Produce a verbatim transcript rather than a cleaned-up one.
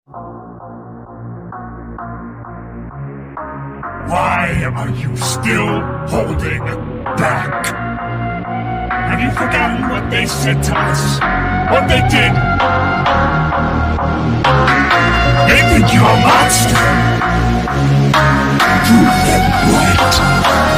Why are you still holding back? Have you forgotten what they said to us? What they did? They think you're a monster. Prove them right.